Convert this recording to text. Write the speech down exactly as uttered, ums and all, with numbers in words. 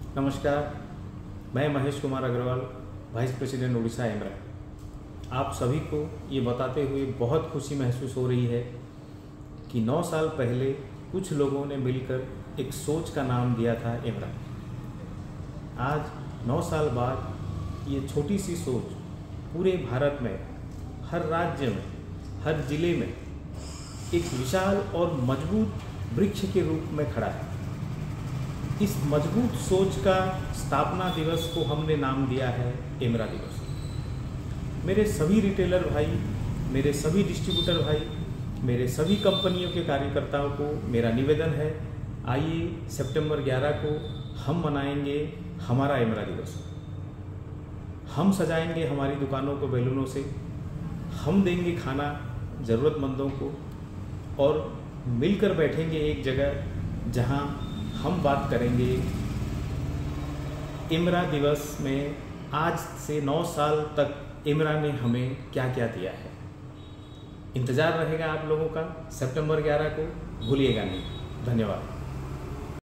नमस्कार, मैं Mahesh Kumar Agarwal, vice president Orissa एमरा। आप सभी को ये बताते हुए बहुत खुशी महसूस हो रही है कि नौ साल पहले कुछ लोगों ने मिलकर एक सोच का नाम दिया था एमरा। आज नौ साल बाद ये छोटी सी सोच पूरे भारत में, हर राज्य में, हर जिले में एक विशाल और मजबूत वृक्ष के रूप में खड़ा है। इस मजबूत सोच का स्थापना दिवस को हमने नाम दिया है एमरा दिवस। मेरे सभी रिटेलर भाई, मेरे सभी डिस्ट्रीब्यूटर भाई, मेरे सभी कंपनियों के कार्यकर्ताओं को मेरा निवेदन है, आइए सितंबर ग्यारह को हम मनाएंगे हमारा एमरा दिवस। हम सजाएंगे हमारी दुकानों को बैलूनों से, हम देंगे खाना ज़रूरतमंदों को और मिलकर बैठेंगे एक जगह जहां हम बात करेंगे एमरा दिवस में आज से नौ साल तक एमरा ने हमें क्या क्या दिया है। इंतज़ार रहेगा आप लोगों का सितंबर ग्यारह को, भूलिएगा नहीं। धन्यवाद।